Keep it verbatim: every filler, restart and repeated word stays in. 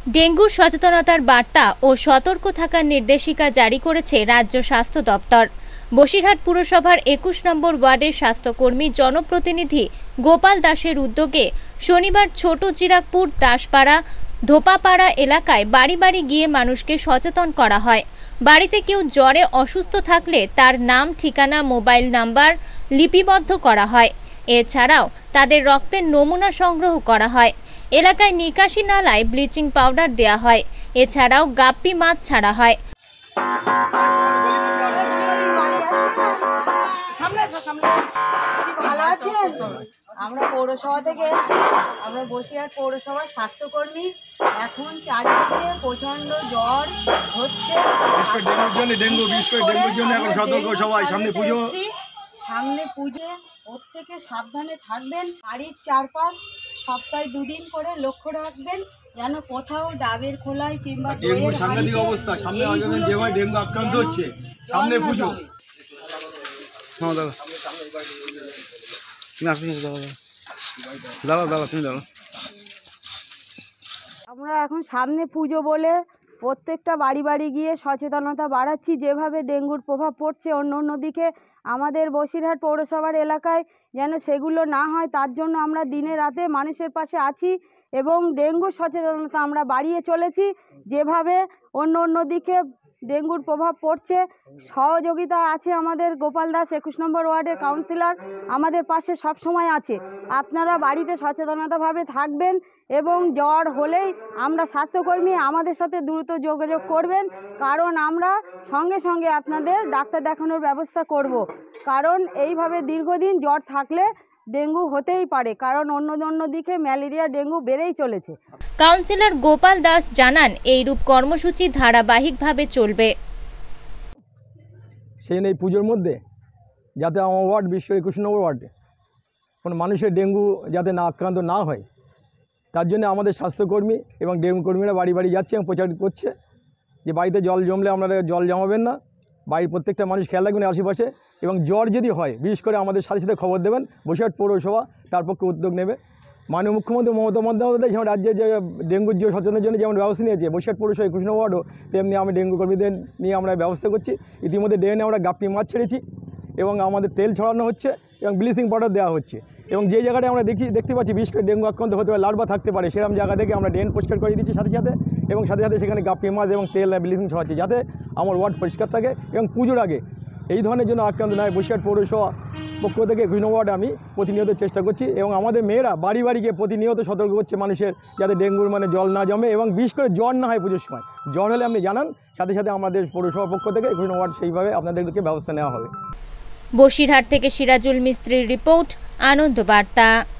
Dengue সচেতনতার বার্তা ও সতর্ক থাকার নির্দেশিকা জারি করেছে রাজ্য স্বাস্থ্য দপ্তর। বসিরহাট পুরসভার একুশ নম্বর ওয়ার্ডের স্বাস্থ্যকর্মী জনপ্রতিনিধি গোপাল দাসের উদ্যোগে শনিবার ছোট চিরাগপুর দাসপাড়া ধোপাপাড়া এলাকায় বাড়ি বাড়ি গিয়ে মানুষকে সচেতন করা হয়। বাড়িতে কেউ জ্বরে অসুস্থ থাকলে তার নাম, ঠিকানা, মোবাইল নাম্বার লিপিবদ্ধ করা হয়। এছাড়াও তাদের রক্তের নমুনা সংগ্রহ করা হয়। এলাকায় নিকাশি নালায় ব্লিচিং পাউডার দেওয়া হয়। এছাড়াও গাপ্পি মাছ ছাড়া হয়। আমরা পৌরসভা থেকে এসেছি, আমরা বসিরহাট পৌরসভার স্বাস্থ্যকর্মী। এখন চারিদিকে প্রচন্ড জ্বর হচ্ছে, সামনে পুজো সামনে পুজো প্রত্যেকে সাবধানে থাকবেন। বাড়ির চারপাশ সপ্তাহে দুদিন করে লক্ষ্য রাখবেন যেন কোথাও ডাবের খোলায় কিংবা ডেঙ্গু সাংঘাতিক অবস্থা। সামনে যেভাবে ডেঙ্গু আক্রান্ত হচ্ছে, সামনে পুজো। আমরা এখন সামনে পুজো বলে প্রত্যেকটা বাড়ি বাড়ি গিয়ে সচেতনতা বাড়াচ্ছি। যেভাবে ডেঙ্গুর প্রভাব পড়ছে অন্য অন্য দিকে, আমাদের বসিরহাট পৌরসভার এলাকায় যেন সেগুলো না হয়, তার জন্য আমরা দিনে রাতে মানুষের পাশে আছি এবং ডেঙ্গু সচেতনতা আমরা বাড়িয়ে চলেছি। যেভাবে অন্য অন্য দিকে ডেঙ্গুর প্রভাব পড়ছে, সহযোগিতা আছে আমাদের গোপাল দাস একুশ নম্বর ওয়ার্ডের কাউন্সিলর আমাদের পাশে সব সময় আছে। আপনারা বাড়িতে সচেতনতাভাবে থাকবেন এবং জ্বর হলেই আমরা স্বাস্থ্যকর্মী আমাদের সাথে দ্রুত যোগাযোগ করবেন, কারণ আমরা সঙ্গে সঙ্গে আপনাদের ডাক্তার দেখানোর ব্যবস্থা করব। কারণ এইভাবে দীর্ঘদিন জ্বর থাকলে ডেঙ্গু হতেই পারে, কারণ অন্য অন্য দিকে ম্যালেরিয়া ডেঙ্গু বেড়েই চলেছে। কাউন্সিলর গোপাল দাস জানান, এইরূপ কর্মসূচি ধারাবাহিকভাবে চলবে। সেই এই পুজোর মধ্যে যাতে আমার ওয়ার্ড বিশ্ব একুশ নম্বর ওয়ার্ডে কোনো মানুষের ডেঙ্গু যাতে না আক্রান্ত না হয়, তার জন্য আমাদের স্বাস্থ্যকর্মী এবং ডেঙ্গু কর্মীরা বাড়ি বাড়ি যাচ্ছে এবং প্রচার করছে যে বাড়িতে জল জমলে আপনারা জল জমাবেন না, বাড়ির প্রত্যেকটা মানুষ খেয়াল রাখবেন আশেপাশে, এবং জ্বর যদি হয় বিশেষ করে আমাদের সাথে সাথে খবর দেবেন। বসিরহাট পৌরসভা তার পক্ষে উদ্যোগ নেবে। মাননীয় মুখ্যমন্ত্রী মমতা বন্দ্যোপাধ্যায় যেমন রাজ্যে যে ডেঙ্গুর যে সচেতনের জন্য যেমন ব্যবস্থা নিয়েছে, বসিরহাট পৌরসভা একুশ নম্বর ওয়ার্ডও তেমনি আমি ডেঙ্গু কর্মীদের নিয়ে আমরা ব্যবস্থা করছি। ইতিমধ্যে ড্রেনে আমরা গাপ্পি মাছ ছেড়েছি এবং আমাদের তেল ছড়ানো হচ্ছে এবং ব্লিচিং পাউডার দেওয়া হচ্ছে। এবং যে জায়গাটা আমরা দেখি দেখতে পাচ্ছি বিশেষ করে ডেঙ্গু আক্রান্ত হতে পারে, লার্ভা থাকতে পারে, সেরকম জায়গা থেকে আমরা ড্রেন পরিষ্কার করে দিচ্ছি সাথে সাথে, এবং সাথে সাথে সেখানে গাপ্পি মাছ এবং তেল ব্লিচিং ছড়াচ্ছি যাতে আমার ওয়ার্ড পরিষ্কার থাকে এবং পুজোর আগে এই ধরনের জন্য আক্রান্ত নয়। বসিরহাট পৌরসভা পক্ষ থেকে একুশ নম্বর ওয়ার্ডে আমি প্রতিনিয়ত চেষ্টা করছি এবং আমাদের মেয়েরা বাড়ি বাড়ি গিয়ে প্রতিনিয়ত সতর্ক করছে মানুষের যাতে ডেঙ্গুর মানে জল না জমে এবং বিশেষ করে জ্বর না হয় পুজোর সময়। জ্বর হলে আপনি জানান, সাথে সাথে আমাদের পৌরসভার পক্ষ থেকে একুশ নম্বর ওয়ার্ড সেইভাবে আপনাদেরকে ব্যবস্থা নেওয়া হবে। বসিরহাট থেকে সিরাজুল মিস্ত্রির রিপোর্ট, আনন্দ বার্তা।